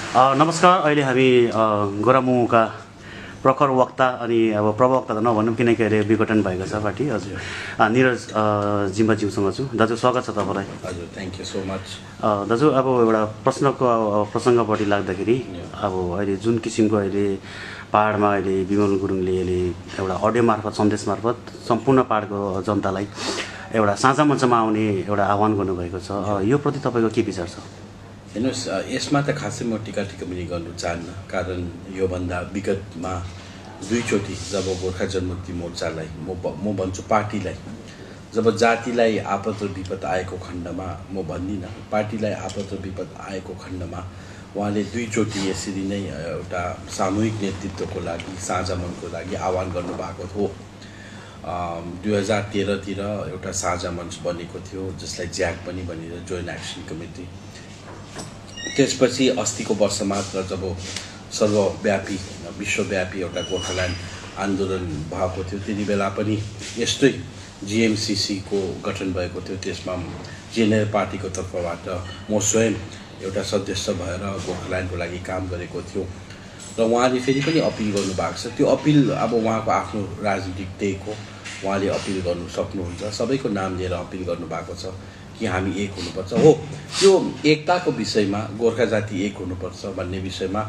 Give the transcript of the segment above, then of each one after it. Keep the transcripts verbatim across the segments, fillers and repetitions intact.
नमस्कार। अहिले हामी गोरामुका प्रखर वक्ता अनि अब प्रवक्ता त नभनौँ किनकि अहिले विघटन भएको छ पार्टी। हजुर निरज जिम्बाज्यूसँग छु। दाजु स्वागत छ तपाईँलाई। हजुर थ्याङ्क यू सो मच। दाजु अब एउटा प्रश्नको प्रसङ्गपट्टि लाग्दाखेरि अब अहिले जुन किसिमको अहिले पाहाडमा अहिले विमल गुरुङले अहिले एउटा अडियो मार्फत सन्देश मार्फत सम्पूर्ण पाहाडको जनतालाई एउटा साझा मञ्चमा आउने एउटा आह्वान गर्नुभएको छ, यो प्रति तपाईँको के विचार छ? हेर्नुहोस्, यसमा त खासै म टिका टिप्पणी गर्नु चाहन्न, कारण योभन्दा विगतमा दुईचोटि जब गोर्खा जनमुक्ति मोर्चालाई म म भन्छु पार्टीलाई जब जातिलाई आपद र विपद आएको खण्डमा, म भन्दिनँ पार्टीलाई आपद र विपद आएको खण्डमा उहाँले दुईचोटि यसरी नै एउटा सामूहिक नेतृत्वको लागि साझा मञ्चको लागि आह्वान गर्नुभएको थियो। दुई हजार तेह्रतिर एउटा साझा मञ्च बनेको थियो जसलाई ज्याक पनि भनिन्छ, जोइन्ट एक्सन कमिटी। त्यसपछि अस्तिको वर्ष मात्र जब सर्वव्यापी विश्वव्यापी एउटा गोर्खाल्यान्ड आन्दोलन भएको थियो, त्यति बेला पनि यस्तै जिएमसिसीको गठन भएको थियो। त्यसमा जेएनएल पार्टीको तर्फबाट म स्वयं एउटा सदस्य भएर गोर्खाल्यान्डको लागि काम गरेको थियो र उहाँले फेरि पनि अपिल गर्नुभएको छ। त्यो अपिल अब उहाँको आफ्नो राजनीतिक टेक हो, उहाँले अपिल गर्नु सक्नुहुन्छ, सबैको नाम लिएर अपिल गर्नुभएको छ कि हामी एक हुनुपर्छ। हो, त्यो एकताको विषयमा गोर्खा जाति एक हुनुपर्छ भन्ने विषयमा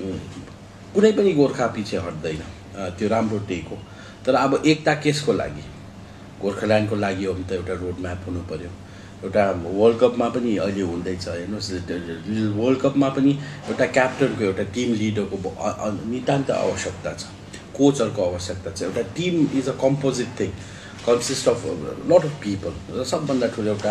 कुनै पनि गोर्खा पछि हट्दैन, त्यो राम्रो टेक हो। तर अब एकता केसको लागि? गोर्खाल्यान्डको लागि हो भने त एउटा रोड म्याप हुनु पर्यो। एउटा वर्ल्ड कपमा पनि अहिले हुँदैछ, हेर्नुहोस् वर्ल्ड कपमा पनि एउटा क्याप्टनको एउटा टिम लिडरको नितान्त आवश्यकता छ, कोचहरूको आवश्यकता छ। एउटा team is a composite thing, consist of lot of people र सबभन्दा ठुलो एउटा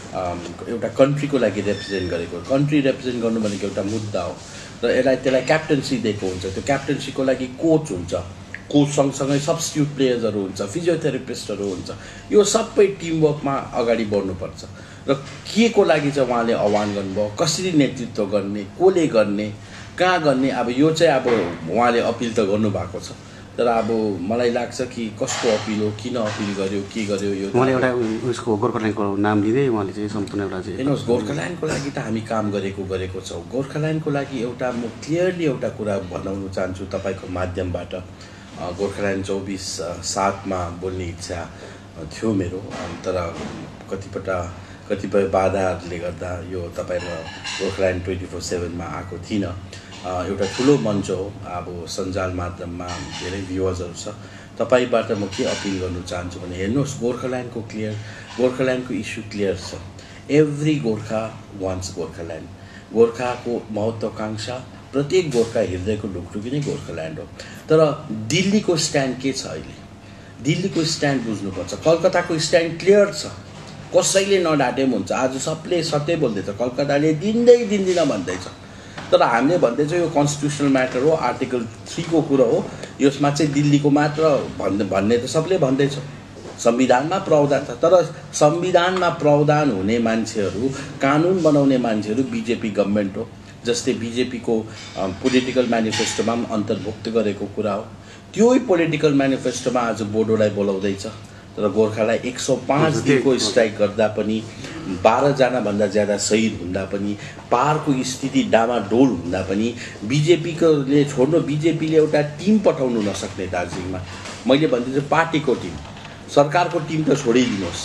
एउटा कन्ट्रीको लागि रिप्रेजेन्ट गरेको, कन्ट्री रिप्रेजेन्ट गर्नु भनेको एउटा मुद्दा हो र यसलाई त्यसलाई क्याप्टेन्सी दिएको हुन्छ। त्यो क्याप्टेन्सीको लागि कोच हुन्छ, कोच सँगसँगै सब्स्टिट्युट प्लेयर्सहरू हुन्छ, फिजियोथेरापिस्टहरू हुन्छ। यो सबै टिमवर्कमा अगाडि बढ्नुपर्छ र के को लागि चाहिँ उहाँले आह्वान गर्नुभयो, कसरी नेतृत्व गर्ने, कसले गर्ने, कहाँ गर्ने, अब यो चाहिँ अब उहाँले अपिल त गर्नुभएको छ। तर अब मलाई लाग्छ कि कसको अपिल हो, किन अपिल गर्यो, के गर्यो, यो उहाँले एउटा उसको गोर्खाल्यान्डको नाम लिँदै उहाँले चाहिँ सम्पूर्ण एउटा चाहिँ हेर्नुहोस्, गोर्खाल्यान्डको लागि त हामी काम गरेको गरेको छौँ। गोर्खाल्यान्डको लागि एउटा म क्लियरली एउटा कुरा भनाउन चाहन्छु तपाईँको माध्यमबाट। गोर्खाल्यान्ड चौबिस सातमा बोल्ने इच्छा थियो मेरो, तर कतिपल्ट कतिपय बाधाहरूले गर्दा यो तपाईँमा गोर्खाल्यान्ड ट्वेन्टी फोर सेभेनमा आएको थिइनँ। एउटा ठुलो मञ्च हो, अब सञ्जाल माध्यममा धेरै भ्युवर्सहरू छ। तपाईँबाट म के अपिल गर्नु चाहन्छु भने हेर्नुहोस्, गोर्खाल्यान्डको क्लियर गोर्खाल्यान्डको इस्यु क्लियर छ। Every Gorkha wants Gorkhaland. गोर्खाको महत्त्वाकांक्षा प्रत्येक गोर्खा हृदयको ढुकढुकी नै गोर्खाल्यान्ड हो। तर दिल्लीको स्ट्यान्ड के छ अहिले? दिल्लीको स्ट्यान्ड बुझ्नुपर्छ। कलकत्ताको स्ट्यान्ड क्लियर छ, कसैले नडाटे पनि हुन्छ। आज सबले सत्य बोल्दैछ, कलकत्ताले दिँदै दिँदिन भन्दैछ, तर हामीले भन्दैछौँ यो कन्स्टिट्युसनल म्याटर हो, आर्टिकल थ्रीको कुरा हो, यसमा चाहिँ दिल्लीको मात्र भन्ने भन्ने त सबले भन्दैछ। संविधानमा प्रावधान छ, तर संविधानमा प्रावधान हुने मान्छेहरू, कानुन बनाउने मान्छेहरू बिजेपी गभर्मेन्ट हो। जस्तै बिजेपीको पोलिटिकल म्यानिफेस्टोमा पनि अन्तर्भुक्त गरेको कुरा हो। त्यही पोलिटिकल म्यानिफेस्टोमा आज बोडोलाई बोलाउँदैछ, तर गोर्खालाई एक सौ पाँच दिनको स्ट्राइक गर्दा पनि, बाह्रजनाभन्दा ज्यादा शहीद हुँदा पनि, पाहाडको स्थिति डामाडोल हुँदा पनि बिजेपीकोले छोड्नु, बिजेपीले एउटा टिम पठाउनु नसक्ने दार्जिलिङमा। मैले भन्दैछु पार्टीको टिम, सरकारको टिम त छोडिदिनुहोस्,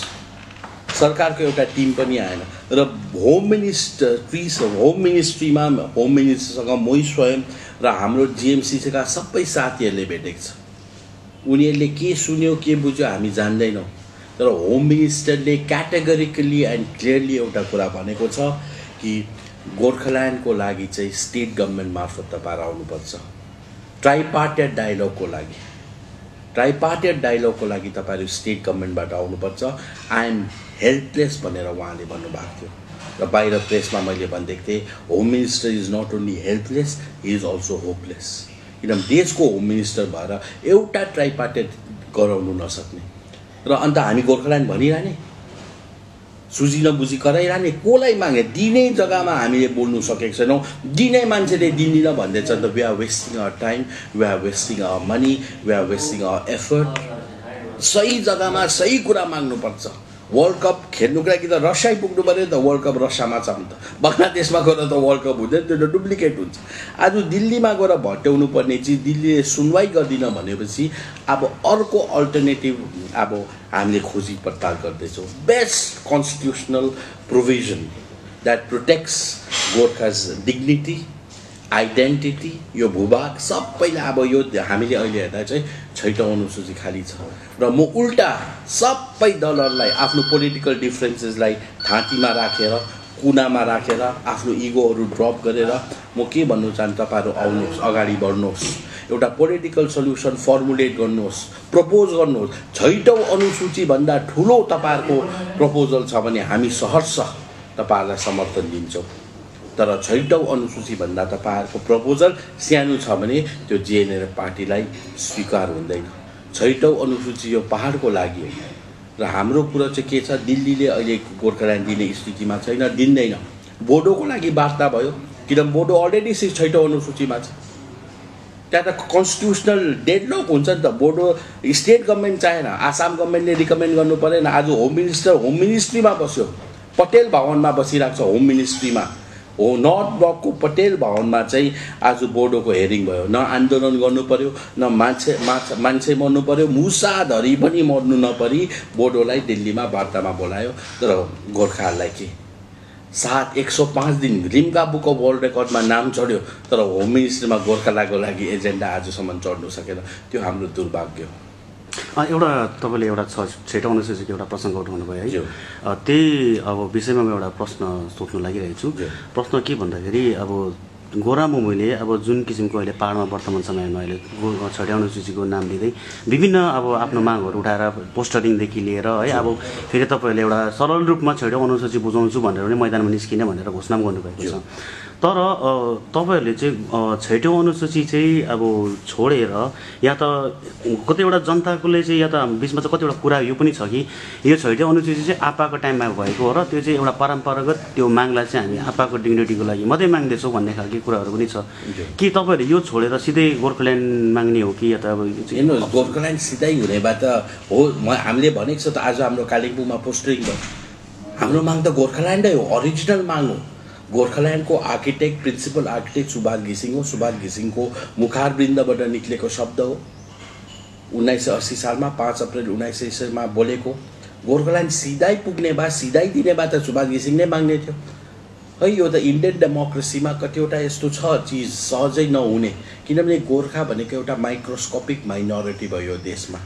सरकारको एउटा टिम पनि आएन। र होम मिनिस्ट्री होम मिनिस्ट्रीमा होम मिनिस्टरसँग मै स्वयं र हाम्रो जिएमसिसीका सबै साथीहरूले भेटेको छ। उनीहरूले के सुन्यो के बुझ्यो हामी जान्दैनौँ, तर होम मिनिस्टरले क्याटेगोरिकली एन्ड क्लियरली एउटा कुरा भनेको छ कि गोर्खाल्यान्डको लागि चाहिँ स्टेट गभर्मेन्ट मार्फत तपाईँ आउनुपर्छ। ट्राइपार्टेड डायलगको लागि ट्राइपार्टेड डायलगको लागि तपाईँहरू स्टेट गभर्मेन्टबाट आउनुपर्छ। आई एम हेल्पलेस भनेर उहाँले भन्नुभएको थियो र बाहिर प्रेसमा मैले भनिदिएको थिएँ, home minister is not only helpless, he is also hopeless. किनभने देशको होम मिनिस्टर भएर एउटा ट्राइपार्टेड गराउनु नसक्ने र अन्त हामी गोर्खाल्यान्ड भनिरहने, सुझी नबुझी कराइरहने, कसलाई मागे दिने जग्गामा हामीले बोल्नु सकेको छैनौँ। दिने मान्छेले दिँदिन भन्दैछ त we are wasting our time, we are wasting our money, we are wasting our effort. सही जग्गामा सही कुरा माग्नुपर्छ। वर्ल्ड कप खेल्नुको लागि त रसिया पुग्नु पऱ्यो नि त वर्ल्ड कप रसियामा छ नि त बङ्गलादेशमा गएर त वर्ल्ड कप हुँदैन त्यो त डुप्लिकेट हुन्छ आज दिल्लीमा गएर भट्याउनु पर्ने चिज दिल्लीले सुनवाई गर्दिन भनेपछि अब अर्को अल्टरनेटिभ अब हामीले खोजी पडताल गर्दैछौँ best constitutional provision that protects Gorkha's dignity identity यो भूभाग सबैलाई अब यो हामीले अहिले हेर्दा चाहिँ छैटौँ अनुसूची खाली छ र म उल्टा सबै दलहरूलाई आफ्नो पोलिटिकल डिफ्रेन्सेसलाई थाँतीमा राखेर कुनामा राखेर आफ्नो इगोहरू ड्रप गरेर म के भन्नु चाहन्छु तपाईँहरू आउनुहोस् अगाडि बढ्नुहोस् एउटा पोलिटिकल सल्युसन फर्मुलेट गर्नुहोस् प्रपोज गर्नुहोस् छैटौँ अनुसूचीभन्दा ठुलो तपाईँहरूको प्रपोजल छ भने हामी सहर्ष तपाईँहरूलाई समर्थन दिन्छौँ तर छैटौँ अनुसूचीभन्दा तपाईँहरूको प्रपोजल सानो छ भने त्यो जिएनएलएफ पार्टीलाई स्वीकार हुँदैन छैटौँ अनुसूची यो पहाडको लागि हो र हाम्रो कुरा चाहिँ के छ दिल्लीले अहिले गोर्खाल्यान्ड दिने स्थितिमा छैन दिँदैन बोडोको लागि वार्ता भयो किनभने बोडो अलरेडी छैटौँ अनुसूचीमा छ त्यहाँ त कन्स्टिट्युसनल डेडलक हुन्छ नि त बोडो स्टेट गभर्मेन्ट चाहेन आसाम गभर्मेन्टले रिकमेन्ड गर्नु परेन आज होम मिनिस्टर होम मिनिस्ट्रीमा बस्यो पटेल भवनमा बसिरहेको छ होम मिनिस्ट्रीमा हो नर्थ ब्लकको पटेल भवनमा चाहिँ आज बोडोको हेरिङ भयो न आन्दोलन गर्नु पर्यो न मान्छे माछा मान्छे मर्नु पर्यो मुसाधरी पनि मर्नु नपरी बोडोलाई दिल्लीमा वार्तामा बोलायो तर गोर्खाहरूलाई के सात एक सौ पाँच दिन लिम्का बुक अफ वर्ल्ड रेकर्डमा नाम चढ्यो तर होम मिनिस्ट्रीमा गोर्खाल्यान्डको लागि एजेन्डा आजसम्म चढ्नु सकेन त्यो हाम्रो दुर्भाग्य हो एउटा तपाईँले एउटा छ छैटौँ अनुसूचीको एउटा प्रसङ्ग उठाउनु भयो है त्यही अब विषयमा म एउटा प्रश्न सोध्नु लागिरहेको छु प्रश्न के भन्दाखेरि अब गोरा मुमुले अब जुन किसिमको अहिले पाहाडमा वर्तमान समयमा अहिले छैटौँ अनुसूचीको नाम लिँदै विभिन्न अब आफ्नो मागहरू उठाएर पोस्टरिङदेखि लिएर है अब फेरि तपाईँहरूले एउटा सरल रूपमा छैटौँ अनुसूची बुझाउँछु भनेर पनि मैदानमा निस्किने भनेर घोषणा गर्नुभएको छ तर तपाईँहरूले चाहिँ छैटौँ अनुसूची चाहिँ अब छोडेर या त कतिवटा जनताकोले चाहिँ या त बिचमा चाहिँ कतिवटा कुरा यो पनि छ कि यो छैटौँ अनुसूची चाहिँ आपाको टाइममा भएको हो र त्यो चाहिँ एउटा परम्परागत त्यो मागलाई चाहिँ हामी आपाको डिग्निटीको लागि मात्रै माग्दैछौँ भन्ने खालको कुराहरू पनि छ कि तपाईँहरूले यो छोडेर सिधै गोर्खाल्यान्ड माग्ने हो कि या त अब हेर्नुहोस् गोर्खाल्यान्ड सिधै हुने भए त हो म हामीले भनेको छ त आज हाम्रो कालिम्पोङमा पोस्टरिङ भयो हाम्रो माग त गोर्खाल्यान्डै हो अरिजिनल माग हो गोर्खाल्यान्डको आर्किटेक्ट प्रिन्सिपल आर्किटेक्ट सुभाष घिसिङ हो सुभाष घिसिङको मुखारवृन्दबाट निक्लेको शब्द हो उन्नाइस सय अस्सी सालमा पाँच अप्रेल उन्नाइस सय सयमा बोलेको गोर्खाल्यान्ड सिधै पुग्ने भए सिधै दिने भए त सुभाष घिसिङ नै माग्ने थियो है यो त इन्डियन डेमोक्रेसीमा कतिवटा यस्तो छ चिज सहजै नहुने किनभने गोर्खा भनेको एउटा माइक्रोस्कोपिक माइनोरिटी भयो देशमा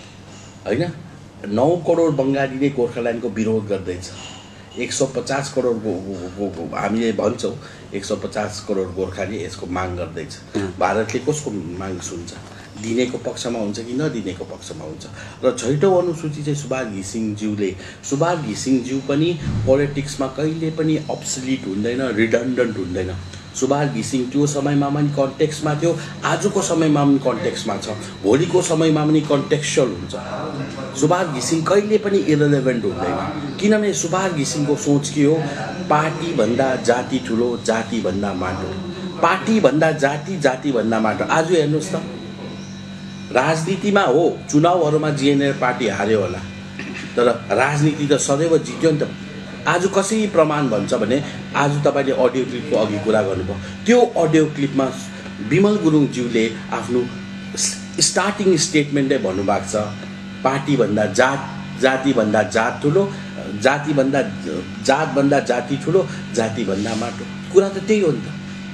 होइन नौ करोड बङ्गालीले गोर्खाल्यान्डको विरोध गर्दैछ एक सौ पचास करोडको हामीले भन्छौँ एक सौ पचास करोड गोर्खाले यसको माग गर्दैछ भारतले कसको माग सुन्छ दिनेको पक्षमा हुन्छ कि नदिनेको पक्षमा हुन्छ र छैटौँ अनुसूची चाहिँ सुभाष घिसिङज्यूले सुभाष घिसिङज्यू पनि पोलिटिक्समा कहिले पनि अब्सोल्युट हुँदैन रिडन्डन्ट हुँदैन सुभाष घिसिङ त्यो समयमा पनि कन्टेक्स्टमा थियो आजको समयमा पनि कन्टेक्स्टमा छ भोलिको समयमा पनि कन्टेक्स्चुअल हुन्छ सुभाष घिसिङ कहिले पनि इरेलेभेन्ट हुँदैन किनभने सुभाष घिसिङको सोच के हो पार्टीभन्दा जाति ठुलो जातिभन्दा माटो पार्टीभन्दा जाति जातिभन्दा माटो आज हेर्नुहोस् त राजनीतिमा हो चुनावहरूमा जिएनएलएफ पार्टी हार्यो होला तर राजनीति त सदैव जित्यो नि त आज कसरी प्रमाण भन्छ भने आज तपाईँले अडियो क्लिपको अघि कुरा गर्नुभयो त्यो अडियो क्लिपमा विमल गुरुङज्यूले आफ्नो स्टार्टिङ स्टेटमेन्टै भन्नुभएको छ पार्टीभन्दा जात जातिभन्दा जात ठुलो जातिभन्दा जातभन्दा जाति ठुलो जातिभन्दा माटो कुरा त त्यही हो नि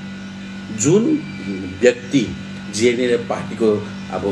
त जुन व्यक्ति जिएनएलएफ पार्टीको अब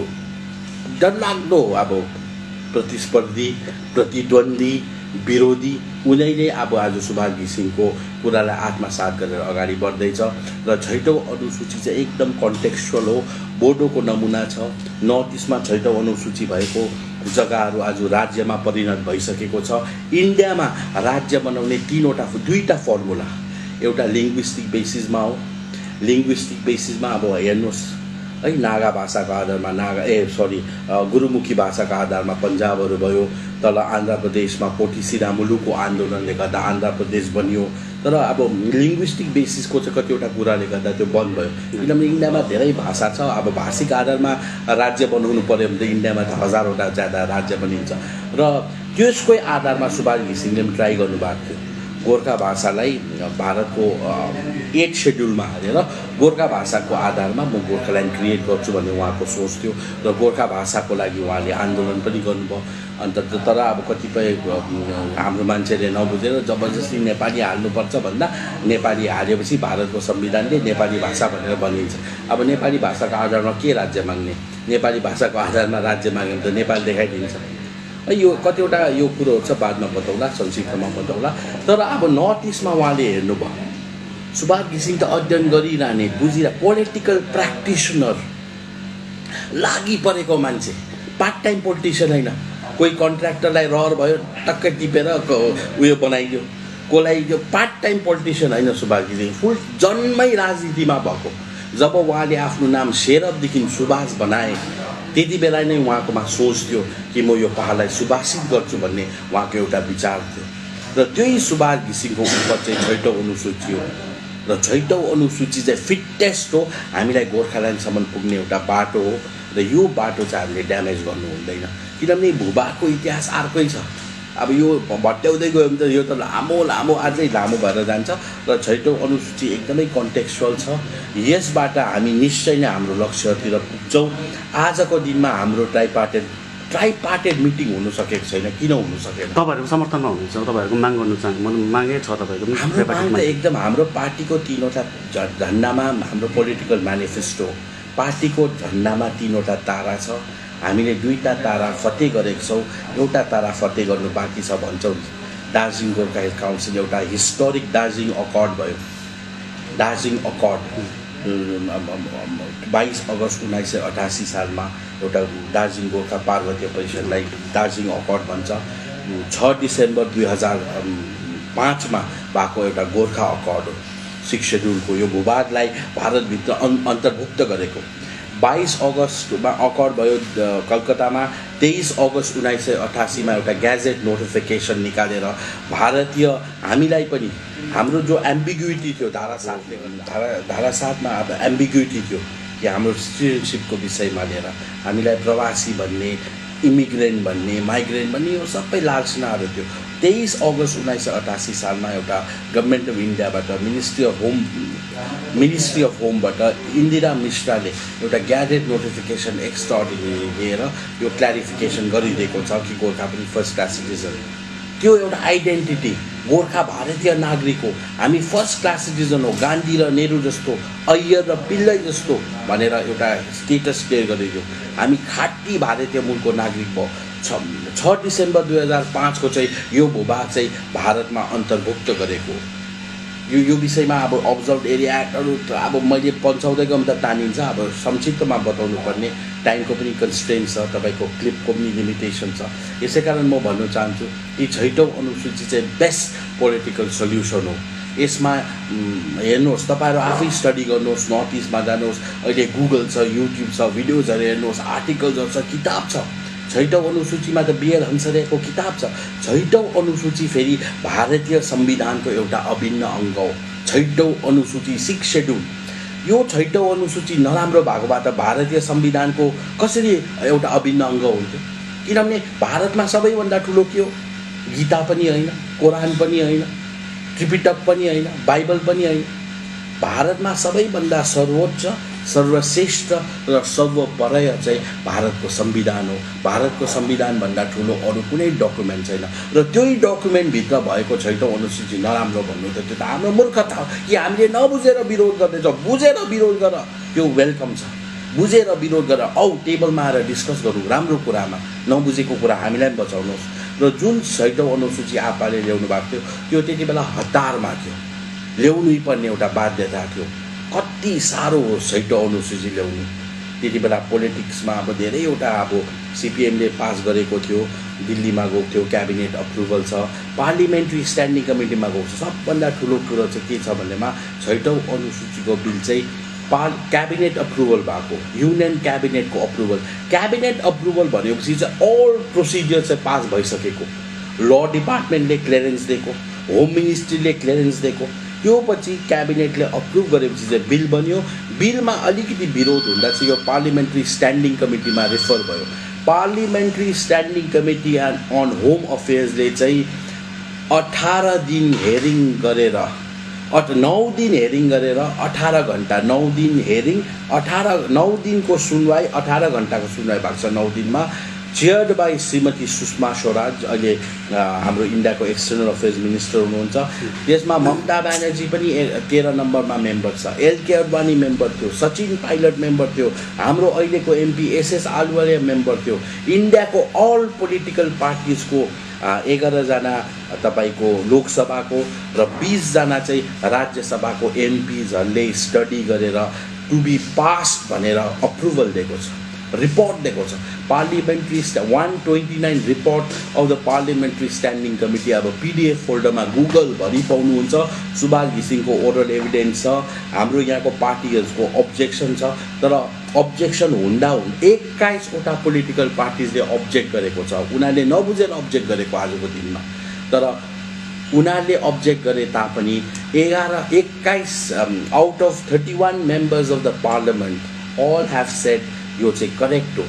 डरलाग्दो अब प्रतिस्पर्धी प्रतिद्वन्दी विरोधी उनीले अब आज सुभाष घिसिङको कुरालाई आत्मसात गरेर अगाडि बढ्दैछ र छैटौँ अनुसूची चाहिँ एकदम कन्टेक्स्चुअल हो बोडोको नमुना छ नर्थ इस्टमा छैटौँ अनुसूची भएको जग्गाहरू आज राज्यमा परिणत भइसकेको छ इन्डियामा राज्य बनाउने तीनवटा दुईवटा फर्मुला एउटा लिङ्ग्विस्टिक बेसिसमा हो लिङ्ग्विस्टिक बेसिसमा अब हेर्नुहोस् है नागा भाषाको आधारमा नागा ए सरी गुरुमुखी भाषाको आधारमा पन्जाबहरू भयो तल आन्ध्र प्रदेशमा पोटी श्रीरामुलुको आन्दोलनले गर्दा आन्ध्र प्रदेश बनियो तर अब लिङ्ग्विस्टिक बेसिसको चाहिँ कतिवटा कुराले गर्दा त्यो बन्द भयो किनभने इन्डियामा धेरै भाषा छ अब भाषिक आधारमा राज्य बनाउनु पर्यो भने त इन्डियामा त हजारवटा ज्यादा राज्य बनिन्छ र त्यसकै आधारमा सुभाष घिसिङले पनि ट्राई गर्नुभएको थियो गोर्खा भाषालाई भारतको एट सेड्युलमा हालेर गोर्खा भाषाको आधारमा म गोर्खाल्यान्ड क्रिएट गर्छु भन्ने उहाँको सोच थियो र गोर्खा भाषाको लागि उहाँले आन्दोलन पनि गर्नुभयो। अन्त तर अब कतिपय हाम्रो मान्छेले नबुझेर जबरजस्ती नेपाली हाल्नुपर्छ भन्दा नेपाली हालेपछि भारतको संविधानले नेपाली भाषा भनेर भनिन्छ। अब नेपाली भाषाको आधारमा के राज्य माग्ने, नेपाली भाषाको आधारमा राज्य माग्यो भने त नेपाल देखाइदिन्छ। यो कतिवटा यो कुरोहरू छ बादमा बताउला, संक्षिप्तमा बताउला। तर अब नर्थ इस्टमा उहाँले हेर्नुभयो सुभाष घिसिङ त अध्ययन गरिरहने बुझिरह पोलिटिकल प्र्याक्टिसनर लागि परेको मान्छे, पार्ट टाइम पोलिटिसियन होइन। कोही कन्ट्र्याक्टरलाई रहर भयो टक्कै टिपेर उयो बनाइदियो, कसलाई यो पार्ट टाइम पोलिटिसियन होइन सुभाष घिसिङ, फुल जन्मै राजनीतिमा भएको। जब उहाँले आफ्नो नाम शेरबदेखि सुभाष बनाए त्यति बेला नै उहाँकोमा सोच थियो कि म यो पहाडलाई सुभाषित गर्छु भन्ने उहाँको एउटा विचार थियो। र त्यही सुभाष घिसिङको उपर चाहिँ छैटौँ अनुसूची हो र छैटौँ अनुसूची चाहिँ फिटेस्ट हो, हामीलाई गोर्खाल्यान्डसम्म पुग्ने एउटा बाटो हो र यो बाटो चाहिँ हामीले ड्यामेज गर्नु हुँदैन। किनभने भूभागको इतिहास अर्कै छ। अब यो भट्याउँदै गयो भने त यो त लामो लामो अझै लामो भएर जान्छ र छैटौँ अनुसूची एकदमै कन्टेक्चुअल छ। यसबाट हामी निश्चय नै हाम्रो लक्ष्यतिर पुग्छौँ। आजको दिनमा हाम्रो ट्राइपार्टेड ट्राइपार्टेड मिटिङ हुनु सकेको छैन। किन हुनु सकेन? तपाईँहरूको समर्थनमा हुनुहुन्छ, तपाईँहरूको माग गर्नु चाहन्छु, म मागै छ तपाईँको हाम्रो माग त एकदम हाम्रो पार्टीको तिनवटा झन्डामा हाम्रो पोलिटिकल म्यानिफेस्टो पार्टीको झन्डामा तिनवटा तारा छ। हामीले दुईवटा तारा फतेह गरेको छौँ, एउटा तारा फतेह गर्नु बाँकी छ भन्छौँ। दार्जिलिङ गोर्खा हिल काउन्सिल एउटा हिस्टोरिक दार्जिलिङ अकर्ड भयो। दार्जिलिङ अकर्ड बाइस अगस्त उन्नाइस सय अठासी सालमा एउटा दार्जिलिङ गोर्खा पार्वतीय परिषदलाई दार्जिलिङ अकर्ड भन्छ। छ डिसेम्बर दुई हजार पाँचमा भएको एउटा गोर्खा अकर्ड हो, सिक्स सेड्युलको। यो भूभागलाई भारतभित्र अन् अन्तर्भुक्त गरेको। बाइस अगस्तमा अकर्ड भयो कलकत्तामा। तेइस अगस्त उन्नाइस सय अठासीमा एउटा ग्याजेट नोटिफिकेसन निकालेर भारतीय हामीलाई पनि हाम्रो जो एम्बिग्युटी थियो धारा सातले धारा धारा सातमा अब एम्बिग्युटी थियो कि हाम्रो सिटिजनसिपको विषयमा लिएर हामीलाई प्रवासी भन्ने, इमिग्रेन्ट भन्ने, माइग्रेन्ट भन्ने यो सबै लालसनाहरू थियो। तेइस अगस्त उन्नाइस सय अठासी सालमा एउटा गभर्मेन्ट अफ इन्डियाबाट ministry of home ministry of होमबाट इन्दिरा मिश्राले एउटा ग्याजेट नोटिफिकेसन एक्स्ट्राअर्डिनरी दिएर यो क्ल्यारिफिकेसन गरिदिएको छ कि गोर्खा पनि फर्स्ट क्लास सिटिजन। त्यो एउटा आइडेन्टिटी गोर्खा भारतीय नागरिक हो, हामी फर्स्ट क्लास सिटिजन हो, गान्धी र नेहरू जस्तो, अय्यर र पिल्लै जस्तो भनेर एउटा स्टेटस क्लियर गरिदियो। हामी खाटी भारतीय मूलको नागरिक भयो। छ छ डिसेम्बर दुई हजार पाँचको चाहिँ यो भूभाग चाहिँ भारतमा अन्तर्भुक्त गरेको। यो यो विषयमा अब अब्जर्भ एरिया एक्टहरू अब मैले पन्छाउँदै गयो त तानिन्छ। अब संक्षिप्तमा बताउनु पर्ने टाइमको पनि कन्स्ट्रेन्ट छ, तपाईँको क्लिपको पनि लिमिटेसन छ। यसै कारण म भन्न चाहन्छु कि छैटौँ अनुसूची चाहिँ बेस्ट पोलिटिकल सल्युसन हो। यसमा हेर्नुहोस्, तपाईँहरू आफै स्टडी गर्नुहोस्, नर्थ इस्टमा जानुहोस्, अहिले गुगल छ, युट्युब छ, भिडियोजहरू हेर्नुहोस्, आर्टिकल्सहरू छ, किताब छ। छैटौँ अनुसूचीमा त बिएल हंसरेको किताब छ। छैटौँ अनुसूची फेरि भारतीय संविधानको एउटा अभिन्न अङ्ग हो। छैटौँ अनुसूची सिक्स सेड्युल, यो छैटौँ अनुसूची नराम्रो भएको भए त भारतीय संविधानको कसरी एउटा अभिन्न अङ्ग हुन्थ्यो? किनभने भारतमा सबैभन्दा ठुलो के हो? गीता पनि होइन, कुरान पनि होइन, त्रिपिटक पनि होइन, बाइबल पनि होइन। भारतमा सबैभन्दा सर्वोच्च, सर्वश्रेष्ठ र सर्वोपरय चाहिँ भारतको संविधान हो। भारतको संविधानभन्दा ठुलो अरू कुनै डकुमेन्ट छैन। र त्यही डकुमेन्टभित्र भएको छैटौँ अनुसूची नराम्रो भन्नु त त्यो त हाम्रो मूर्खता हो कि हामीले नबुझेर विरोध गर्दैछौँ। बुझेर विरोध गर, त्यो वेलकम छ। बुझेर विरोध गर, औ टेबलमा आएर डिस्कस गरौँ राम्रो कुरामा। नबुझेको कुरा हामीलाई पनि बचाउनुहोस्। र जुन छैटौँ अनुसूची आपाले ल्याउनु भएको थियो त्यो त्यति बेला हतारमा थियो, ल्याउनै पर्ने एउटा बाध्यता थियो। कति साह्रो हो छैटौँ अनुसूची ल्याउनु। त्यति बेला पोलिटिक्समा अब धेरैवटा अब सिपिएमले पास गरेको थियो, दिल्लीमा गएको थियो, क्याबिनेट अप्रुभल छ, पार्लिमेन्ट्री स्ट्यान्डिङ कमिटीमा गएको छ। सबभन्दा ठुलो कुरो चाहिँ के छ भन्नेमा छैटौँ अनुसूचीको बिल चाहिँ पार क्याबिनेट अप्रुभल भएको, युनियन क्याबिनेटको अप्रुभल। क्याबिनेट अप्रुभल भनेपछि चाहिँ अल प्रोसिडियर चाहिँ पास भइसकेको, ल डिपार्टमेन्टले क्लियरेन्स दिएको, होम मिनिस्ट्रीले क्लियरेन्स दिएको, त्यो पछि क्याबिनेटले अप्रुभ गरेपछि चाहिँ बिल बन्यो। बिलमा अलिकति विरोध हुँदा चाहिँ यो पार्लिमेन्ट्री स्ट्यान्डिङ कमिटीमा रेफर भयो। Parliamentary standing committee on home अफेयर्सले चाहिँ अठार दिन हेरिङ गरेर अठ नौ दिन हेरिङ गरेर अठार घन्टा नौ दिन हेरिङ अठार नौ दिनको सुनवाई अठार घन्टाको सुनवाई भएको छ नौ दिनमा चेयर्ड बाई श्रीमती सुषमा स्वराज अहिले हाम्रो इन्डियाको एक्सटर्नल अफेयर्स मिनिस्टर हुनुहुन्छ। त्यसमा ममता ब्यानर्जी पनि तेह्र नम्बरमा मेम्बर छ, एलके अडवाणी मेम्बर थियो, सचिन पाइलट मेम्बर थियो, हाम्रो अहिलेको एमपी एसएस आलुवालिया मेम्बर थियो। इन्डियाको अल पोलिटिकल पार्टिजको एघारजना तपाईँको लोकसभाको र बिसजना चाहिँ राज्यसभाको एमपिजहरूले स्टडी गरेर टु बी पास भनेर अप्रुभल दिएको छ, रिपोर्ट दिएको छ। Parliamentary one twenty nine report of the parliamentary standing committee अब पिडिएफ फोल्डरमा गुगलभरि पाउनुहुन्छ। सुभाष घिसिङको ओरल एभिडेन्स छ, हाम्रो यहाँको पार्टीहरूको अब्जेक्सन छ। तर अब्जेक्सन हुँदा हुँदा एक्काइसवटा पोलिटिकल पार्टिजले अब्जेक्ट गरेको छ, उनीहरूले नबुझेर अब्जेक्ट गरेको आजको दिनमा। तर उनीहरूले अब्जेक्ट गरे तापनि एघार एक्काइस out of thirty one members of the parliament all have said यो चाहिँ करेक्ट हो,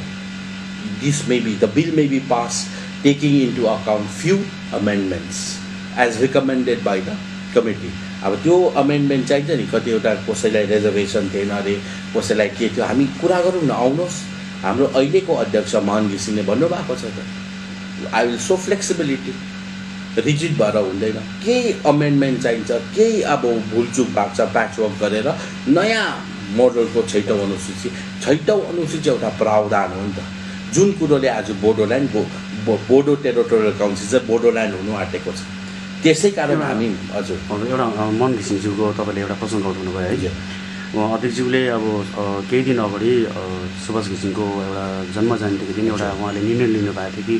this may be the bill may be pass taking into account few amendments as recommended by the committee. अब त्यो amendment चाहिन्छ नि, कतिवटा कसैलाई reservation थिएन अरे, कसैलाई के थियो, हामी कुरा गरौँ न, आउनुहोस्। हाम्रो अहिलेको अध्यक्ष मोहन घिसिङले भन्नुभएको छ त I will show flexibility, rigid भएर हुँदैन। केही अमेन्डमेन्ट चाहिन्छ, केही अब भुलचुक भएको छ प्याचवर्क गरेर नयाँ मोडलको छैटौँ अनुसूची छैटौँ अनुसूची एउटा प्रावधान हो नि त, जुन कुरोले आज बोडोल्यान्ड बो बोडो टेरिटोरियल काउन्सिल चाहिँ बोडोल्यान्ड हुनु आँटेको छ। त्यसै कारण हामी हजुर एउटा मोहन घिसिङज्यूको तपाईँले एउटा प्रसङ्ग उठाउनु भयो है। अध्यक्षज्यूले अब केही दिन अगाडि सुभाष घिसिङको एउटा जन्म जयन्तीको दिन एउटा उहाँले निर्णय लिनुभएको थियो कि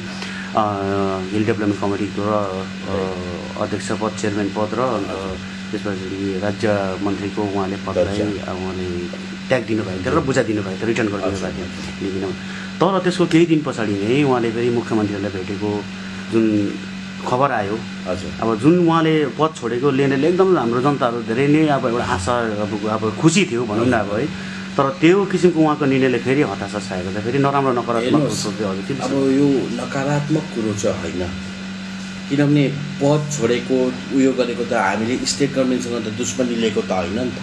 हिल डेभलपमेन्ट कमिटीको र अध्यक्ष पद चेयरम्यान पद र त्यसपछि राज्य मन्त्रीको उहाँले पदलाई उहाँले ट्याग दिनुभएको थियो र बुझा दिनुभएको थियो, रिटर्न गरिदिनु भएको थियो लिदिन। तर त्यसको केही दिन पछाडि नै उहाँले फेरि मुख्यमन्त्रीलाई भेटेको जुन खबर आयो। हजुर अब जुन उहाँले पद छोडेको लिनेले एकदम हाम्रो जनताहरू धेरै नै अब एउटा आशा अब अब खुसी थियो भनौँ न अब है। तर त्यो किसिमको उहाँको निर्णयले फेरि हताशा छाएको छ, फेरि नराम्रो नकारात्मक सोच्दै। अब यो नकारात्मक कुरो चाहिँ होइन, किनभने पद छोडेको उयो गरेको त हामीले स्टेट गभर्मेन्टसँग त दुश्मनी लिएको त होइन नि त,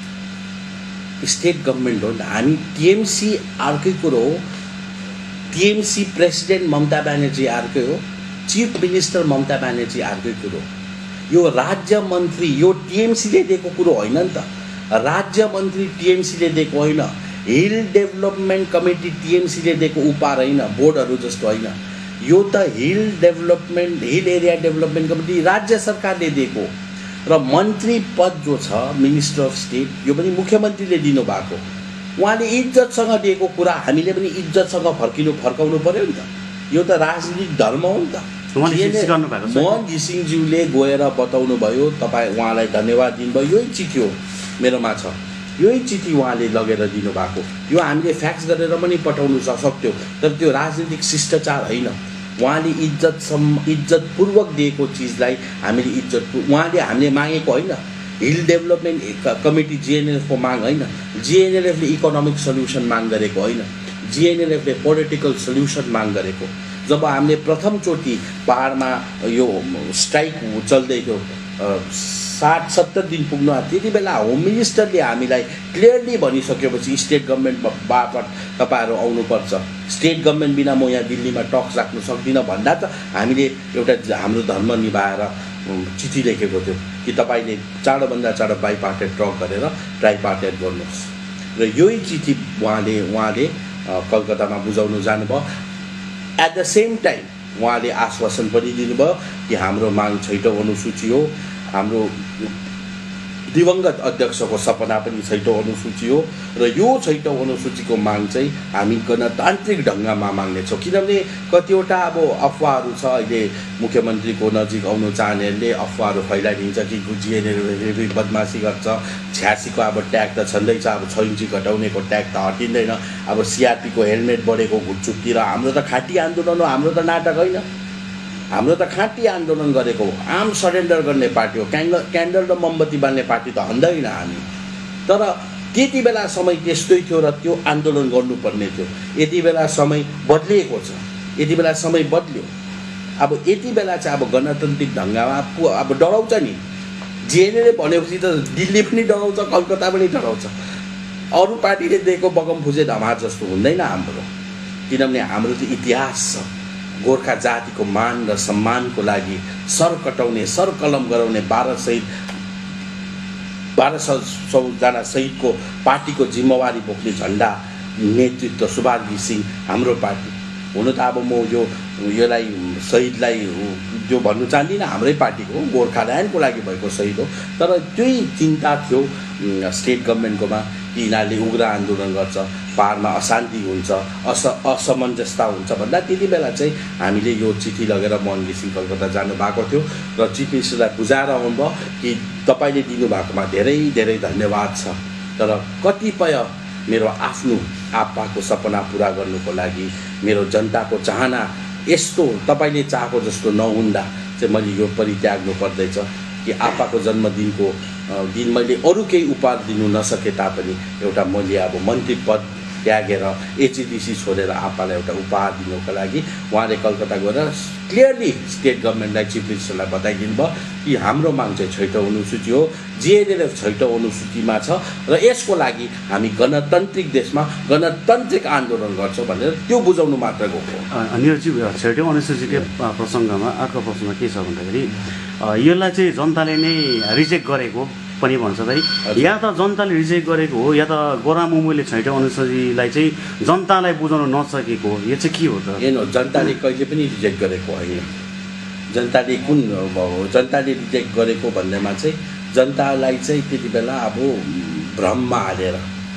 स्टेट गभर्मेन्ट हो नि त। हामी टिएमसी अर्कै कुरो हो, टिएमसी प्रेसिडेन्ट ममता ब्यानर्जी अर्कै हो, चिफ मिनिस्टर ममता ब्यानर्जी अर्कै कुरो। यो राज्य मन्त्री यो टिएमसीले दिएको कुरो होइन नि त, राज्य मन्त्री टिएमसीले दिएको होइन, हिल डेभलपमेन्ट कमिटी टिएमसीले दिएको उपहार होइन, बोर्डहरू जस्तो होइन। यो त hill development hill area development committee राज्य सरकारले दिएको र मन्त्री पद जो छ मिनिस्टर अफ स्टेट यो पनि मुख्यमन्त्रीले दिनुभएको। उहाँले इज्जतसँग दिएको कुरा हामीले पनि इज्जतसँग फर्किनु फर्काउनु पर्यो नि त, यो त राजनीतिक धर्म हो नि त। मोहन घिसिङज्यूले गएर बताउनु भयो, तपाईँ उहाँलाई धन्यवाद दिनुभयो, यही चिठी हो मेरोमा छ, यही चिठी उहाँले लगेर दिनुभएको। यो हामीले फ्याक्स गरेर पनि पठाउनु सक्थ्यो, तर त्यो राजनीतिक शिष्टाचार होइन। उहाँले इज्जतसम्म इज्जतपूर्वक दिएको चिजलाई हामीले इज्जत उहाँले हामीले मागेको होइन। हिल डेभलपमेन्ट कमिटी जिएनएलएफको माग होइन, जिएनएलएफले इकोनोमिक सल्युसन माग गरेको होइन, जिएनएलएफले पोलिटिकल सल्युसन माग गरेको। जब हामीले प्रथमचोटि पाहाडमा यो स्ट्राइक चल्दै थियो, साठ सत्तर दिन पुग्नु त्यति बेला होम मिनिस्टरले हामीलाई क्लियरली भनिसकेपछि स्टेट गभर्मेन्ट बापत तपाईँहरू आउनुपर्छ, स्टेट गभर्मेन्ट बिना म यहाँ दिल्लीमा टक्स राख्नु सक्दिनँ भन्दा त हामीले एउटा हाम्रो धर्म निभाएर चिठी लेखेको थियो कि तपाईँले चाँडोभन्दा चाँडो बाई पार्टेड ट्रक गरेर ट्राई पार्टेड गर्नुहोस्। र यही चिठी उहाँले उहाँले कलकत्तामा बुझाउनु जानुभयो। एट द सेम टाइम उहाँले आश्वासन पनि दिनुभयो कि हाम्रो माग छैटौँ अनुसूची हो, हाम्रो दिवंगत अध्यक्षको सपना पनि छैटौँ अनुसूची हो र यो छैटौँ अनुसूचीको माग चाहिँ हामी गणतान्त्रिक ढङ्गमा माग्नेछौँ। किनभने कतिवटा अब अफवाहहरू छ, अहिले मुख्यमन्त्रीको नजिक आउनु चाहनेहरूले अफवाहहरू फैलाइदिन्छ कि जिएनएलएफले बदमासी गर्छ, छ्यासीको अब ट्याग त छँदैछ, अब छ इन्ची घटाउनेको ट्याग त हटिँदैन, अब सिआरपीको हेलमेट बढेको घुटचुकतिर। हाम्रो त खाँटी आन्दोलन हो, हाम्रो त नाटक होइन, हाम्रो त खाँटी आन्दोलन गरेको हो, आम सरेन्डर गर्ने पार्टी हो, क्यान्डल क्यान्डल र मोमबत्ती बाल्ने पार्टी त हन्दैन हामी। तर त्यति बेला समय त्यस्तै थियो र त्यो आन्दोलन गर्नुपर्ने थियो। यति बेला समय बदलिएको छ, यति बेला समय बदल्यो। अब यति बेला चाहिँ अब गणतान्त्रिक ढङ्गमा अब डराउँछ नि, जिएनएलले भनेपछि त दिल्ली पनि डराउँछ, कलकत्ता पनि डराउँछ। अरू पार्टीले दिएको बगमफुजे धमार जस्तो हुँदैन हाम्रो, किनभने हाम्रो चाहिँ इतिहास छ। गोर्खा जातिको मान र सम्मानको लागि सर कटाउने, सर कलम गराउने बाह्र शहीद बाह्र सौ सौजना शहीदको पार्टीको जिम्मेवारी बोक्ने झन्डा नेतृत्व सुभाष घिसिङ हाम्रो पार्टी। हुन त अब म यो यसलाई शहीदलाई जो भन्नु चाहदिनँ, हाम्रै पार्टीको हो, गोर्खाल्यान्डको लागि भएको शहीद हो। तर त्यही चिन्ता थियो स्टेट गभर्मेन्टकोमा कि यिनीहरूले उग्र आन्दोलन गर्छ, पाहाडमा अशान्ति हुन्छ, अस असमञ्जसता हुन्छ भन्दा त्यति बेला चाहिँ हामीले यो चिठी लगेर मोहन घिसिङ कलकत्ता जानुभएको थियो र चिफ मिनिस्टरलाई बुझाएर आउनुभयो कि तपाईँले दिनुभएकोमा धेरै धेरै धन्यवाद छ, तर कतिपय मेरो आफ्नो आप्पाको सपना पुरा गर्नुको लागि मेरो जनताको चाहना यस्तो तपाईँले चाहेको जस्तो नहुँदा चाहिँ मैले यो परित्याग्नु पर्दैछ कि आप्पाको जन्मदिनको दिन मैले अरू केही उपहार दिनु नसके तापनि एउटा मैले अब मन्त्री पद त्यागेर एचइडिसी छोडेर आप्पालाई एउटा उपहार दिनुको लागि उहाँले कलकत्ता गएर क्लियरली स्टेट गभर्मेन्टलाई चिफ मिनिस्टरलाई बताइदिनु भयो कि हाम्रो माग चाहिँ छैटौँ अनुसूची हो, जिएनएलएफ छैटौँ अनुसूचीमा छ र यसको लागि हामी गणतान्त्रिक देशमा गणतान्त्रिक आन्दोलन गर्छौँ भनेर त्यो बुझाउनु मात्र गएको हो। निरजी छैटौँ अनुसूचीको प्रसङ्गमा अर्को प्रसङ्ग के छ भन्दाखेरि यसलाई चाहिँ जनताले नै रिजेक्ट गरेको पनि भन्छ है, या त जनताले रिजेक्ट गरेको हो या त गोरा मुमुले छैटौँ अनुसूचीलाई चाहिँ जनतालाई बुझाउन नसकेको हो, यो चाहिँ के हो त? हेर्नु, जनताले कहिले पनि रिजेक्ट गरेको होइन। जनताले कुन जनताले रिजेक्ट गरेको भन्दैमा चाहिँ जनतालाई चाहिँ त्यति बेला अब भ्रममा हालेर,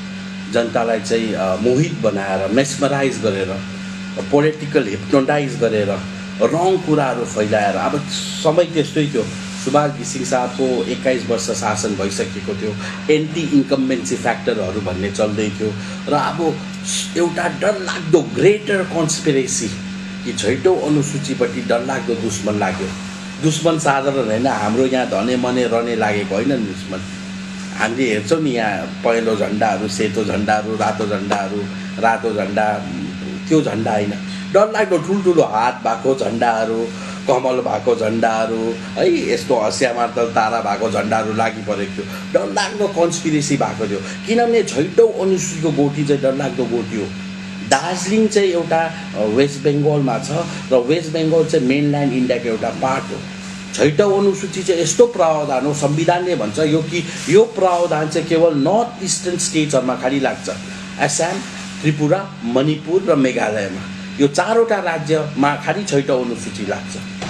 जनतालाई चाहिँ मोहित बनाएर, मेस्मराइज गरेर, पोलिटिकल हिप्नोटाइज गरेर, रङ कुराहरू फैलाएर, अब समय त्यस्तै थियो। सुभाष घिसिङ साहबको एक्काइस वर्ष शासन भइसकेको थियो, एन्टी इन्कम्बेन्सी फ्याक्टरहरू भन्ने चल्दै थियो र अब एउटा डरलाग्दो ग्रेटर कन्सपिरेसी कि छैटौँ अनुसूचीपट्टि डरलाग्दो दुश्मन लाग्यो। दुश्मन साधारण होइन, हाम्रो यहाँ धने मने रहने लागेको होइन दुश्मन। हामीले हेर्छौँ नि यहाँ पहेँलो झन्डाहरू, सेतो झन्डाहरू, रातो झन्डाहरू, रातो झन्डा त्यो झन्डा होइन, डरलाग्दो ठुल्ठुलो हात भएको झन्डाहरू, कमल भएको झन्डाहरू है, यस्तो हँसियामार्तल तारा भएको झन्डाहरू लागि परेको थियो। डरलाग्दो कन्सपिरेसी भएको थियो, किनभने छैटौँ अनुसूचीको गोठी चाहिँ डरलाग्दो गोठी हो। दार्जिलिङ चाहिँ एउटा वेस्ट बेङ्गलमा छ र वेस्ट बेङ्गल चाहिँ मेनल्यान्ड इन्डियाको एउटा पार्ट हो। छैटौँ अनुसूची चाहिँ यस्तो प्रावधान हो, संविधानले भन्छ यो कि यो प्रावधान चाहिँ केवल नर्थ इस्टर्न स्टेट्सहरूमा खालि लाग्छ, आसाम, त्रिपुरा, मणिपुर र मेघालयमा, यो चारवटा राज्यमा खालि छैटौँ अनुसूची लाग्छ।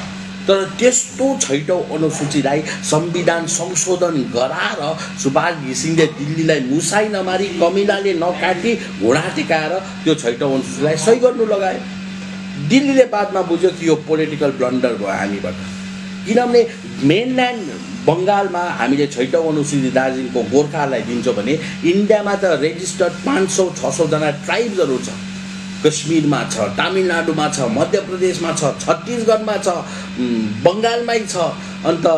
तर त्यस्तो छैटौँ अनुसूचीलाई संविधान संशोधन गराएर सुभाष घिसिङले दिल्लीलाई मुसाई नमारी, कमिलाले नकाटी, घुँडा टेकाएर त्यो छैटौँ अनुसूचीलाई सही गर्नु लगायो। दिल्लीले बादमा बुझ्यो कि यो पोलिटिकल ब्लन्डर भयो हामीबाट, किनभने मेनल्यान्ड बङ्गालमा हामीले छैटौँ अनुसूची दार्जिलिङको गोर्खालाई दिन्छौँ भने इन्डियामा त रेजिस्टर्ड पाँच सौ छ सौजना ट्राइब्सहरू छ। कश्मीरमा छ, तमिलनाडुमा छ, मध्य प्रदेशमा छ, छत्तिसगढमा छ, बङ्गालमै छ, अन्त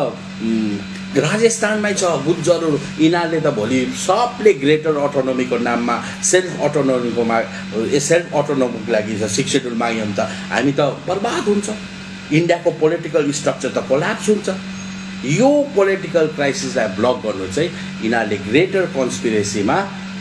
राजस्थानमै छ गुज्जरहरू। यिनीहरूले त भोलि सबले ग्रेटर अटोनोमीको नाममा सेल्फ अटोनोमीकोमा सेल्फ अटोनोमीको लागि सिक्स सेड्युल माग्यो भने त हामी त बर्बाद हुन्छ, इन्डियाको पोलिटिकल स्ट्रक्चर त कोल्याप्स हुन्छ। यो पोलिटिकल क्राइसिसलाई ब्लक गर्नु चाहिँ यिनीहरूले ग्रेटर कन्सपिरेसीमा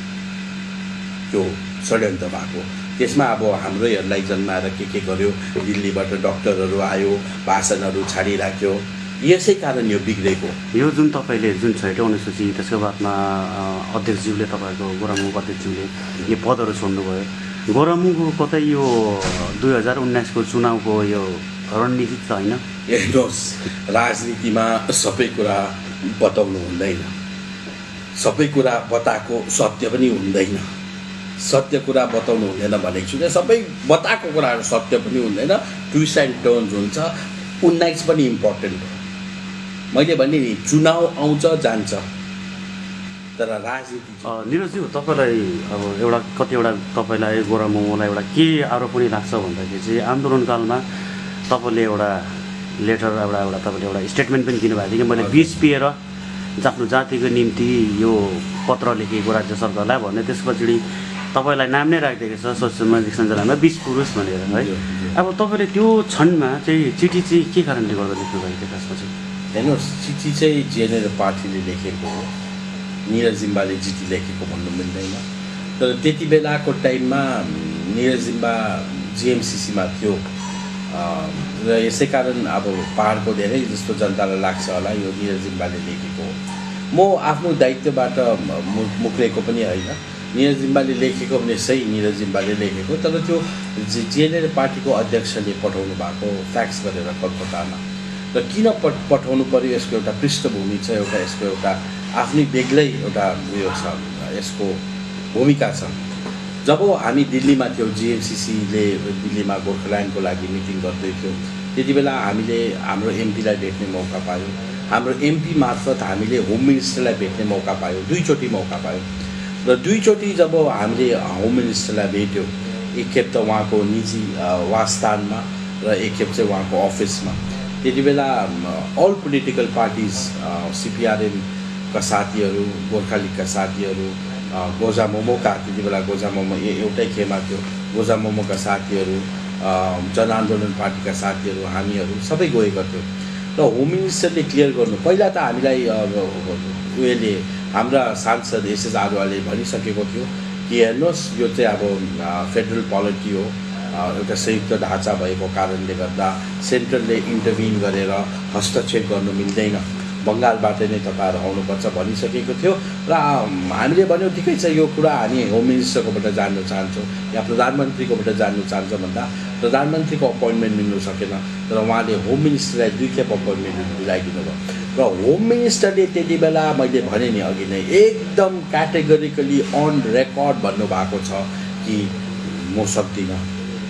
त्यो षड्यन्त्र भएको। त्यसमा अब हाम्रैहरूलाई जन्माएर के के गर्यो, दिल्लीबाट डक्टरहरू आयो, भाषणहरू छाडिराख्यो, यसै कारण यो बिग्रेको। यो जुन तपाईँले जुन छैटौँ अनुसूची त्यसको बादमा अध्यक्षज्यूले तपाईँको गोरामुङको अध्यक्षज्यूले यो पदहरू छोड्नुभयो, गोरामुङको कतै यो दुई हजार उन्नाइसको चुनावको यो रणनीति त होइन? हेर्नुहोस्, राजनीतिमा सबै कुरा बताउनु हुँदैन, सबै कुरा बताएको सत्य पनि हुँदैन। सत्य कुरा बताउनु हुँदैन भनेको छु, सबै बताएको कुराहरू सत्य पनि हुँदैन, ट्विस्ट एन्ड टर्न्स हुन्छ। उन्नाइस पनि इम्पोर्टेन्ट हो। मैले भने नि चुनाव आउँछ जान्छ, तर राजनीति निरजज्यू तपाईँलाई अब एउटा कतिवटा तपाईँलाई गोरामुङलाई एउटा के आरोप पनि लाग्छ भन्दाखेरि चाहिँ आन्दोलनकालमा तपाईँले एउटा लेटर एउटा एउटा तपाईँले एउटा स्टेटमेन्ट पनि दिनुभएको थियो कि मैले बिच पिएर आफ्नो जातिको निम्ति यो पत्र लेखेको राज्य सरकारलाई भने त्यसपछि तपाईँलाई नाम नै राखिदिएको छ सामाजिक सञ्जालमा बीस पुरुष भनेर है। अब तपाईँले त्यो क्षणमा चाहिँ चिठी चाहिँ के कारणले गर्दा लेख्नु भएको थियो खासमा चाहिँ? हेर्नुहोस्, चिठी चाहिँ जेएनएल पार्टीले लेखेको हो, निरज जिम्बाले चिठी लेखेको भन्नु मिल्दैन। तर त्यति बेलाको टाइममा निरज जिम्बा जिएमसिसीमा थियो र यसै कारण अब पाहाडको धेरै जस्तो जनतालाई लाग्छ होला यो निरज जिम्बाले लेखेको हो। म आफ्नो दायित्वबाट मुक्रेको पनि होइन, निरज जिम्बाले लेखेको भने सही निरज जिम्बाले लेखेको, तर त्यो जेएनएल पार्टीको अध्यक्षले पठाउनु भएको फ्याक्स गरेर कलकत्तामा। र किन पठ पठाउनु पर्यो यसको एउटा पृष्ठभूमि छ, एउटा यसको एउटा आफ्नै बेग्लै एउटा उयो छ, यसको भूमिका छ। जब हामी दिल्लीमा थियौँ, जिएमसिसीले दिल्लीमा गोर्खाल्यान्डको लागि मिटिङ गर्दै थियो, त्यति बेला हामीले हाम्रो एमपीलाई भेट्ने मौका पायौँ। हाम्रो एमपी मार्फत हामीले होम मिनिस्टरलाई भेट्ने मौका पायौँ, दुईचोटि मौका पायौँ। र दुईचोटि जब हामीले होम मिनिस्टरलाई भेट्यौँ, एकखेप त उहाँको निजी वासस्थानमा र एकखेप चाहिँ उहाँको अफिसमा, त्यति बेला अल पोलिटिकल पार्टिज सिपिआरएमका साथीहरू, गोर्खा लिगका साथीहरू, गोजा मोमोका त्यति बेला गोजा मोमो एउटै खेमा थियो, गोजा मोमोका साथीहरू, जनआन्दोलन पार्टीका साथीहरू, हामीहरू सबै गएका थियौँ। र होम मिनिस्टरले क्लियर गर्नु, पहिला त हामीलाई उयोले हाम्रा सांसद एसएस आडवाले भनिसकेको थियो कि हेर्नुहोस् यो चाहिँ अब फेडरल पोलिटी हो, एउटा संयुक्त ढाँचा भएको कारणले गर्दा सेन्ट्रलले इन्टरभिन गरेर हस्तक्षेप गर्नु मिल्दैन, बङ्गालबाट नै तपाईँहरू आउनुपर्छ भनिसकेको थियो। र हामीले भन्यौँ ठिकै छ, यो कुरा हामी होम मिनिस्टरकोबाट जान्न चाहन्छौँ या प्रधानमन्त्रीकोबाट जान्न चाहन्छौँ भन्दा प्रधानमन्त्रीको अपोइन्टमेन्ट मिल्नु सकेन, तर उहाँले होम मिनिस्टरलाई दुईखेप अपोइन्टमेन्ट मिलाइदिनु भयो। र होम मिनिस्टरले त्यति बेला मैले भने नि अघि नै एकदम क्याटेगोरिकली अन रेकर्ड भन्नुभएको छ कि म सक्दिनँ,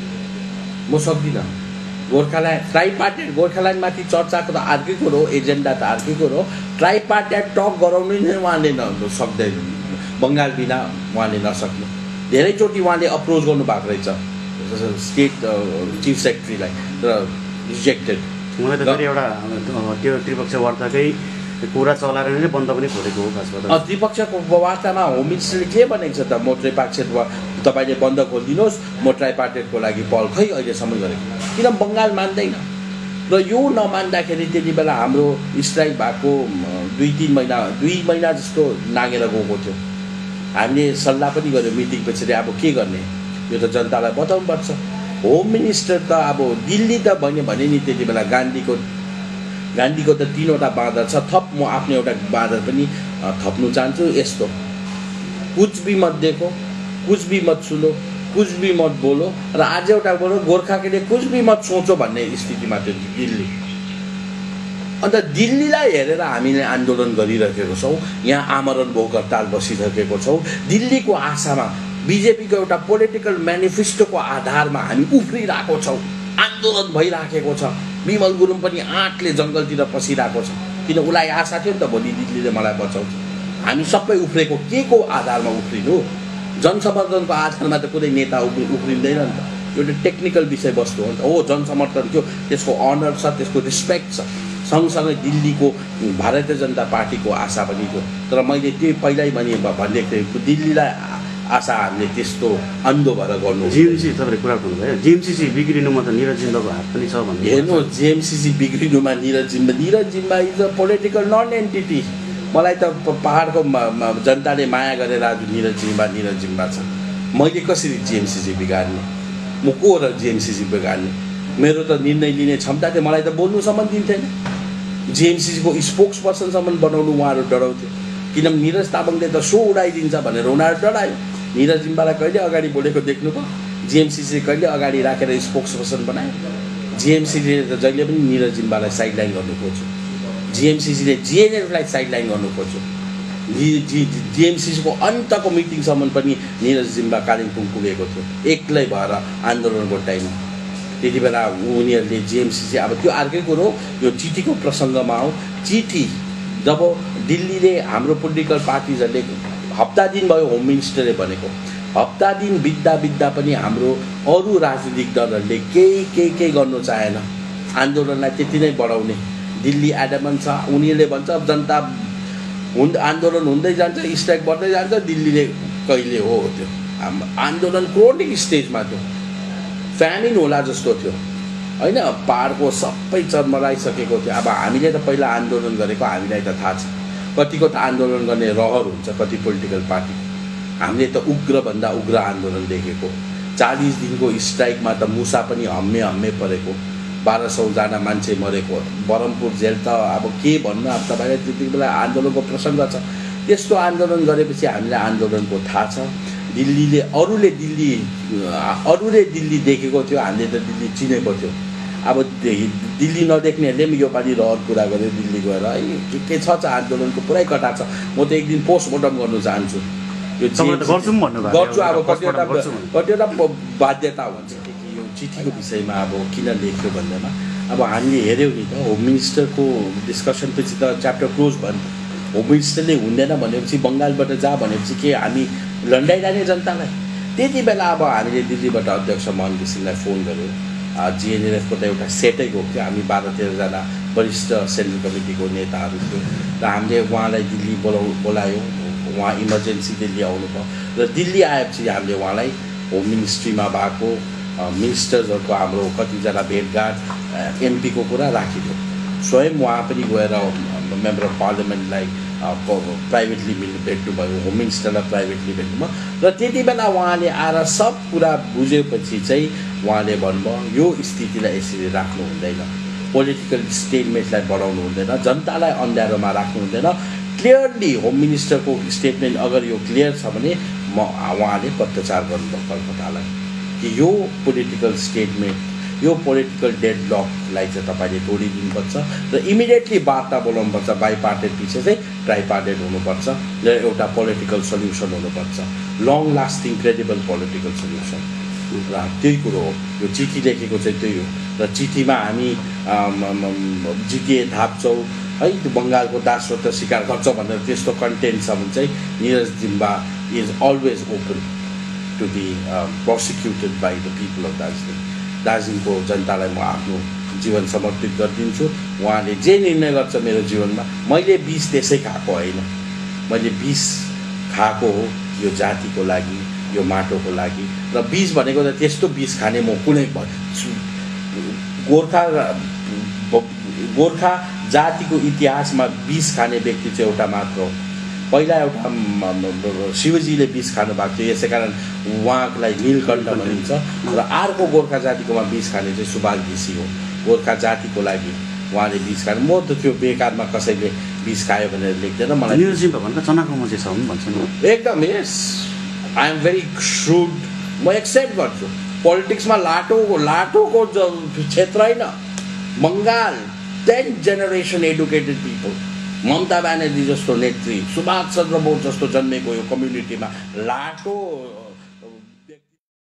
म सक्दिनँ। गोर्खाल्यान्ड ट्राइपार्टेट गोर्खाल्यान्डमाथि चर्चाको त अर्कै कुरो, एजेन्डा त अर्कै कुरो, ट्राइपार्टेट टक गराउनु नै उहाँले न सक्दैन, बङ्गाल बिना उहाँले नसक्नु। धेरैचोटि उहाँले अप्रोच गर्नुभएको रहेछ स्टेट चिफ सेक्रेटरीलाई, तर रिजेक्टेड। मलाई त फेरि एउटा त्यो त्रिपक्षीय वार्ताकै कुरा चलाएर नै बन्द पनि खोलेको हो खासमा। त्रिपक्षको वार्तामा होम मिनिस्टरले के भनेको छ त, म ट्राइपार्टेट तपाईँले बन्द खोलिदिनुहोस्, म ट्राइपार्टेटको लागि पहल खै अहिलेसम्म गरेको, किन बङ्गाल मान्दैन। र यो नमान्दाखेरि त्यति बेला हाम्रो स्ट्राइक भएको दुई तिन महिना दुई महिना जस्तो नागेर गएको थियो। हामीले सल्लाह पनि गऱ्यौँ मिटिङ पछाडि, अब के गर्ने, यो त जनतालाई बताउनुपर्छ। होम मिनिस्टर त अब दिल्ली त भन्यो भने नि त्यति बेला गान्धीको गान्धीको त तिनवटा बाँदर छ, थप म आफ्नो एउटा बाँदर पनि थप्नु चाहन्छु। यस्तो कुछ भी मत देखो, कुछ भी मत सुनो, कुछ भी मत बोलो, र आज एउटा बोलो गोर्खा के लिए कुछ भी मत सोचो भन्ने स्थितिमा थियो दिल्ली। अन्त दिल्लीलाई हेरेर हामीले आन्दोलन गरिरहेको छौँ, यहाँ आमरण भोक हडताल बसिरहेको छौँ। दिल्लीको आशामा बिजेपीको एउटा पोलिटिकल म्यानिफेस्टोको आधारमा हामी उफ्रिरहेको छौँ, आन्दोलन भइराखेको छ। विमल गुरुङ पनि आँटले जङ्गलतिर पसिरहेको छ, किन उसलाई आशा थियो नि त भोलि दिल्लीले मलाई बचाउँछ। हामी सबै उफ्रेको के को आधारमा उफ्रिनु? जनसमर्थनको आधारमा त कुनै नेता उफ्रि उफ्रिँदैन नि त, एउटा टेक्निकल विषयवस्तु हो नि त। हो जनसमर्थन थियो, त्यसको अनर छ, त्यसको रिस्पेक्ट छ, सँगसँगै दिल्लीको भारतीय जनता पार्टीको आशा पनि थियो। तर मैले त्यही पहिल्यै भने भनिदिएको थिएँ, दिल्लीलाई आशा हामीले त्यस्तो अन्धो भएर गर्नु। जिएमसी तपाईँले कुरा गर्नुभयो, जिएमसिसी बिग्रिनुमा त निरज जिम्बाको हात पनि छ भन्ने। हेर्नु, जिएमसिसी बिग्रिनुमा Niraj Zimba Niraj Zimba is a political non entity. मलाई त पाहाडको जनताले माया गरेर आज निरज जिम्बा निरज जिम्बा छ। मैले कसरी जिएमसिसी बिगार्ने? म को र जिएमसिसी बिगार्ने? मेरो त निर्णय लिने क्षमता थियो, मलाई त बोल्नुसम्म दिन्थेन। जिएमसिसीको स्पोक्स पर्सनसम्म बनाउनु उहाँहरू डराउँथ्यो, किनभने निरज तामाङले त सो उडाइदिन्छ भनेर उनीहरू डरायो। निरज जिम्बालाई कहिले अगाडि बोलेको देख्नु भयो? जिएमसिसी कहिले अगाडि राखेर स्पोक्स पर्सन बनायो? जिएमसिसीले त जहिले पनि निरज जिम्बालाई साइडलाइन गर्नु खोज्यो, जिएमसिसीले जिएनएललाई साइडलाइन गर्नु खोज्यो। जि जि जिएमसिसीको अन्तको मिटिङसम्म पनि निरज जिम्बा कालिम्पोङ पुगेको थियो एक्लै भएर आन्दोलनको टाइममा। त्यति बेला उनीहरूले जिएमसिसी, अब त्यो अर्कै कुरो, यो चिठीको प्रसङ्गमा हो। चिठी जब दिल्लीले हाम्रो पोलिटिकल पार्टिजहरूले हप्ता दिन भयो होम मिनिस्टरले भनेको, हप्ता दिन बित्दा बित्दा पनि हाम्रो अरू राजनीतिक दलहरूले केही केही केही गर्नु चाहेन, आन्दोलनलाई त्यति नै बढाउने। दिल्ली एडमन छ, उनीहरूले भन्छ जनता हुन् आन्दोलन हुँदै जान्छ, स्ट्राइक बढ्दै जान्छ, दिल्लीले कहिले हो त्यो आन्दोलन क्रोनिक स्टेजमा थियो, फ्यामिन होला जस्तो थियो होइन, पाहाडको सबै चर्मराइसकेको थियो। अब हामीले त पहिला आन्दोलन गरेको हामीलाई त थाहा छ, कतिको त आन्दोलन गर्ने रहर हुन्छ कति पोलिटिकल पार्टी। हामीले त उग्रभन्दा उग्र आन्दोलन देखेको, चालिस दिनको स्ट्राइकमा त मुसा पनि हम्मे हम्मे परेको, बाह्र सौजना मान्छे मरेको, बरमपुर जेल त अब के भन्नु, अब तपाईँलाई त्यति बेला आन्दोलनको प्रसङ्ग छ। त्यस्तो आन्दोलन गरेपछि हामीलाई आन्दोलनको थाहा छ। दिल्लीले अरूले दिल्ली अरूले दिल्ली देखेको थियो, हामीले त दिल्ली चिनेको थियो। अब दिल्ली नदेख्नेहरूले पनि योपालि रहर पुरा गर्यो दिल्ली गएर है, के के छ आन्दोलनको पुरै कटा छ। म त एक दिन पोस्टमार्टम गर्नु चाहन्छु, यो गर्छु गर्छु अब कतिवटा कतिवटा बाध्यता हुन्छ कि यो चिठीको विषयमा अब किन लेख्यो भन्दैमा। अब हामीले हेऱ्यौँ नि त, होम मिनिस्टरको डिस्कसनपछि त च्याप्टर क्लोज भयो। होम मिनिस्टरले हुँदैन भनेपछि, बङ्गालबाट जा भनेपछि के हामी लन्डाइरहने जनतालाई? त्यति बेला अब हामीले दिल्लीबाट अध्यक्ष मोहन घिसिङलाई फोन गऱ्यौँ। जिएनएलएफको त एउटा सेटै गएको थियो, हामी बाह्र तेह्रजना वरिष्ठ सेन्ट्रल कमिटीको नेताहरू थियो र हामीले उहाँलाई दिल्ली बोलाउ बोलायौँ। उहाँ इमर्जेन्सी दिल्ली आउनुभयो र दिल्ली आएपछि हामीले उहाँलाई होम मिनिस्ट्रीमा भएको मिनिस्टर्सहरूको हाम्रो कतिजना भेटघाट, एमपीको कुरा राखिदियो। स्वयं उहाँ पनि गएर मेम्बर अफ पार्लियामेन्टलाई प्राइभेटली मिल्नु भेट्नुभयो, होम मिनिस्टरलाई प्राइभेटली भेट्नुभयो र त्यति बेला उहाँले आएर सब कुरा बुझेपछि चाहिँ उहाँले भन्नुभयो यो स्थितिलाई यसरी राख्नु हुँदैन, पोलिटिकल स्टेटमेन्टलाई बढाउनु हुँदैन, जनतालाई अँध्यारोमा राख्नु हुँदैन। क्लियरली होम मिनिस्टरको स्टेटमेन्ट अगर यो क्लियर छ भने म उहाँले पत्रचार गर्नुभयो कलकत्तालाई कि यो पोलिटिकल स्टेटमेन्ट, यो पोलिटिकल डेडलकलाई चाहिँ तपाईँले तोडिदिनुपर्छ र इमिडिएटली वार्ता बोलाउनुपर्छ। बाई पार्टेड पछि चाहिँ ट्राई पार्टेड हुनुपर्छ र एउटा पोलिटिकल सल्युसन हुनुपर्छ, long lasting credible political solution. र त्यही कुरो हो, यो चिठी लेखेको चाहिँ त्यही हो। र चिठीमा हामी जिटिए थाप्छौँ है, त्यो बङ्गालको दासत्व स्वीकार गर्छ भनेर त्यस्तो कन्टेन्ट छ भने चाहिँ Niraj Zimba is always open to be prosecuted by the people of Darjeeling. दार्जिलिङको जनतालाई म आफ्नो जीवन समर्पित गरिदिन्छु। उहाँले जे निर्णय गर्छ मेरो जीवनमा, मैले विष त्यसै खाएको होइन, मैले विष खाएको हो यो जातिको लागि, यो माटोको लागि। र विष भनेको त त्यस्तो विष खाने म कुनै गोर्खा गोर्खा जातिको इतिहासमा विष खाने व्यक्ति चाहिँ एउटा मात्र हो। पहिला एउटा शिवजीले विष खानु भएको थियो, यसै कारण उहाँलाई नीलकण्ठ भनिन्छ। र अर्को गोर्खा जातिकोमा विष खाने चाहिँ सुभाष घिसी हो, गोर्खा जातिको लागि उहाँले विष खानु। म त त्यो बेकारमा कसैले विष खायो भनेर लेख्दैन। मलाई निरजी भन्छ चनाको मजे छ भन्छ नि, एकदम यस आई एम भेरी श्रुड, म एक्सेप्ट गर्छु। पोलिटिक्समा लाटो लाटोको क्षेत्र होइन, Bengal tenth generation educated people, Mamata Banerjee जस्तो नेत्री, सुभाष चन्द्र बोस जस्तो जन्मेको यो कम्युनिटीमा लाटो